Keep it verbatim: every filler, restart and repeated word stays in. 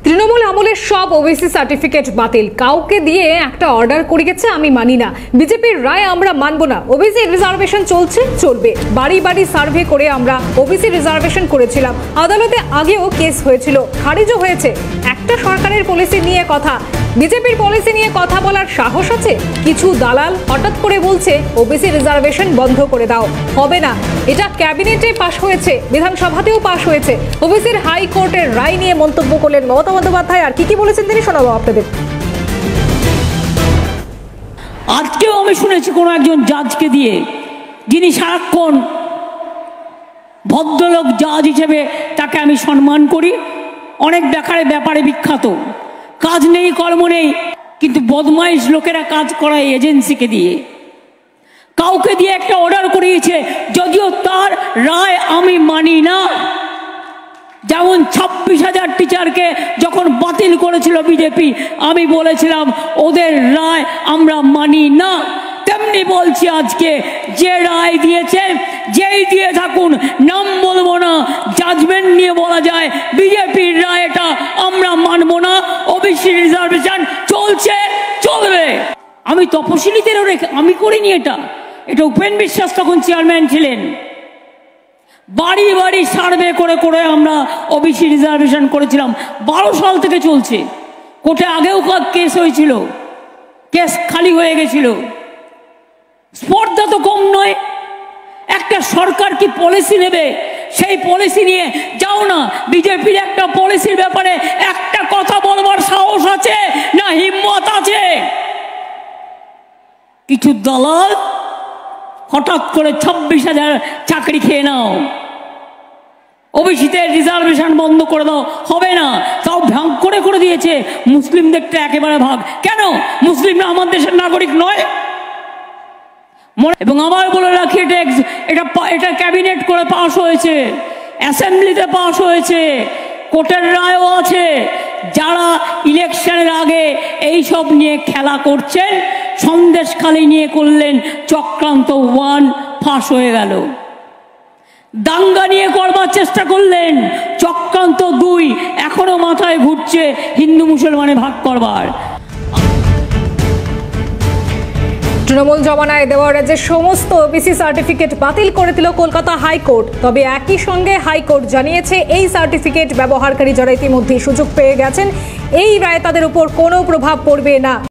তৃণমূল আমলের সব OBC certificate বাতিল, কাউকে দিয়ে একটা অর্ডার করে গেছে আমি মানি না, বিজেপির রায় আমরা মানব না, ওবিসি রিজার্ভেশন চলছে চলবে, বাড়ি বাড়ি সার্ভে করে আমরা ওবিসি রিজার্ভেশন করেছিলাম, আদালতে আগেও কেস হয়েছিল, খারিজও হয়েছে। একটা সরকারের পলিসি নিয়ে কথা, বিজেপির পলিসি নিয়ে কথা বলার সাহস আছে? কিছু দালাল হঠাৎ করে বলছে ওবিসি রিজার্ভেশন বন্ধ করে দাও, হবে না। এটা ক্যাবিনেটে পাশ হয়েছে, বিধানসভাতেও পাশ হয়েছে। ওবিসির হাইকোর্টের রায় নিয়ে মন্তব্য করলেন মমতা বন্দ্যোপাধ্যায়, আর কি কি বলেছেন তিনি শোনাবো আপনাদের। আজকেও আমি শুনেছি কোনো একজন জাজকে দিয়ে, যিনি সারাক্ষণ ভদ্রলোক জাজ হিসেবে তাকে আমি সম্মান করি, অনেক ব্যাপারে ব্যাপারে বিখ্যাত, কাজ নেই কর্ম নেই, কিন্তু বদমাইশ লোকেরা কাজ করায় এজেন্সিকে দিয়ে, কাউকে দিয়ে একটা অর্ডার করিয়েছে, যদিও তার রায় আমি মানি না। যেমন ছাব্বিশ হাজার টিচারকে যখন বাতিল করেছিল বিজেপি, আমি বলেছিলাম ওদের রায় আমরা মানি না। তেমনি বলছি আজকে, যে রায় দিয়েছে যেই দিয়ে থাকুন, নাম বলবো না, জাজমেন্ট নিয়ে বলা যায় বিজেপির রায় এটা আমরা মানবো না, ওবিসি রিজার্ভেশন চলছে চলবে। আমি তপশিলীদেরও রেখে আমি করিনি এটা, এটা উপেন বিশ্বাস তখন চেয়ারম্যান ছিলেন। বাড়ি বাড়ি সার্ভে করে করে আমরা ওবিসি রিজার্ভেশন করেছিলাম, বারো সাল থেকে চলছে। কোর্টে আগেও কেস হয়েছিল, কেস খালি হয়ে গেছিল। স্পর্ধা তো কম নয়। একটা সরকার কি পলিসি নেবে, সেই পলিসি নিয়ে যাও না। বিজেপির একটা পলিসির ব্যাপারে একটা কথা বলবার সাহস আছে না, হিম্মত আছে? কিছু দালাল হঠাৎ করে ছাব্বিশ হাজার চাকরি খেয়ে নাও, ওবিসিতে রিজার্ভেশন বন্ধ করে দাও, হবে না। তাও ভাগ করে করে দিয়েছে, মুসলিমদেরটা একেবারে ভাগ। কেন? মুসলিমরা আমার দেশের নাগরিক নয়? এবং আবার বলে রাখি, এটা এটা এটা ক্যাবিনেট করে পাশ হয়েছে, অ্যাসেম্বলিতে পাশ হয়েছে, কোর্টের রায়ও আছে। যারা ইলেকশনের আগে এই সব নিয়ে খেলা করছেন, সন্দেশখালি নিয়ে করলেন চক্রান্ত, ওয়ান ফাঁস হয়ে গেল। দাঙ্গা নিয়ে করবার চেষ্টা করলেন, চক্রান্ত দুই এখনো মাথায় ঘুরছে, হিন্দু মুসলমানে ভাগ করবার। তৃণমূল জমানায় দেওয়া রাজ্যের সমস্ত ওবিসি সার্টিফিকেট বাতিল করে দিল কলকাতা হাইকোর্ট। তবে একই সঙ্গে হাইকোর্ট জানিয়েছে, এই সার্টিফিকেট ব্যবহারকারী যারা ইতিমধ্যে সুযোগ পেয়ে গেছেন, এই রায় তাদের উপর কোনো প্রভাব পড়বে না।